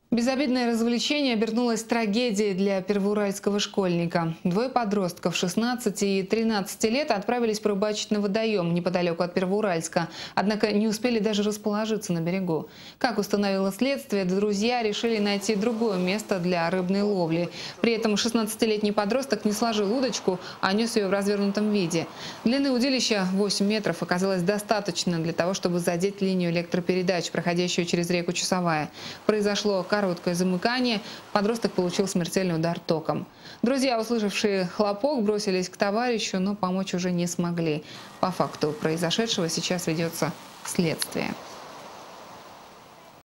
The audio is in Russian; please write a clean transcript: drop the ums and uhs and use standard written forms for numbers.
Безобидное развлечение обернулось трагедией для первоуральского школьника. Двое подростков 16 и 13 лет отправились порыбачить на водоем неподалеку от Первоуральска. Однако не успели даже расположиться на берегу. Как установило следствие, друзья решили найти другое место для рыбной ловли. При этом 16-летний подросток не сложил удочку, а нес ее в развернутом виде. Длины удилища 8 метров оказалось достаточно для того, чтобы задеть линию электропередач, проходящую через реку Чусовая. Произошло короткое замыкание, подросток получил смертельный удар током. Друзья, услышавшие хлопок, бросились к товарищу, но помочь уже не смогли. По факту произошедшего сейчас ведется следствие.